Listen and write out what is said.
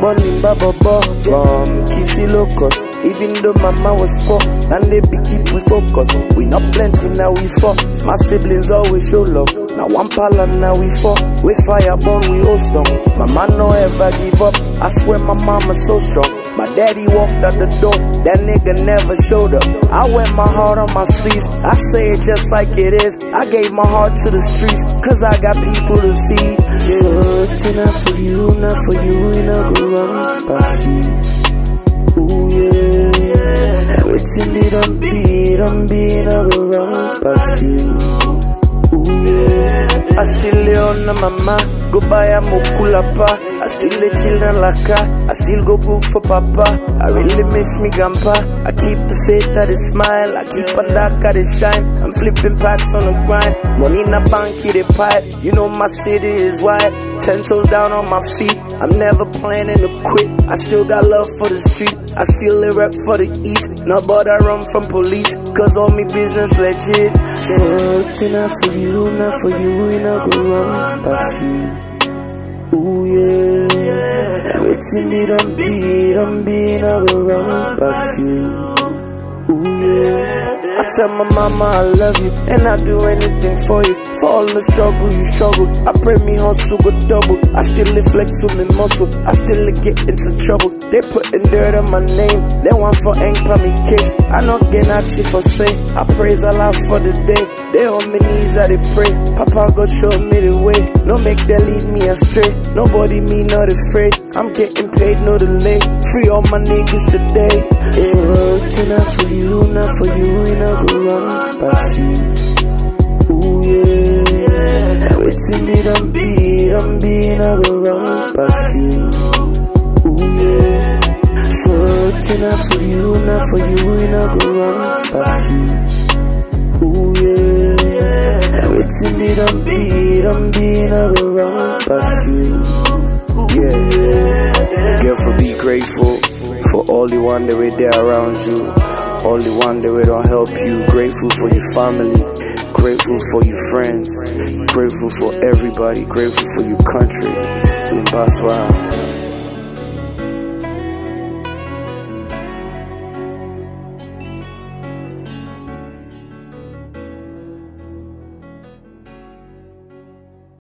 born Limba Bobo from Kissy Locust. Even though mama was poor, and they be keep we focus. We not plenty, now we four. My siblings always show love. Now one pala, now we four. We fire born, we all strong. Mama no ever give up. I swear my mama so strong. My daddy walked out the door, that nigga never showed up. I wear my heart on my sleeves, I say it just like it is. I gave my heart to the streets, cause I got people to feed. So not for you, not for you, we not go run past you. Ooh yeah, waiting it on beat, I go run past you. Ooh yeah, I still lay on my mama, go buy a mokulapa. I still lay children like I still go cook for papa. I really miss me grandpa. I keep the faith that they smile, I keep a dark at the shine. I'm flipping packs on the grind, money in a bank, it pipe. You know my city is wide, 10 toes down on my feet. I'm never planning to quit, I still got love for the street. I still live rep for the east, no bother run from police, cause all me business legit. So not for you, not for you, we not go run past you. Ooh yeah, waiting it on beat, I go run past you. Ooh yeah, I tell my mama I love you, and I do anything for you. For all the struggle you struggle, I pray me hustle go double. I still live flex with me muscle, I still get into trouble. They putting dirt on my name, they want for ink for me case. I not get naughty for say, I praise Allah for the day. They on my knees I they pray, Papa God show me the way. No make they lead me astray, nobody me not afraid. I'm getting paid, no delay, free all my niggas today. Yeah, not for you, not for you, we not go run past you. Ooh yeah, waiting it on beat, I go run past you. Ooh yeah, so not for you, not for you, we not go run past you. Ooh yeah, waiting it on beat, I go run past you. Yeah, girl, be grateful for all the one that were there around you, all the one that will don't help you. Grateful for your family, grateful for your friends, grateful for everybody, grateful for your country. Limba Swag.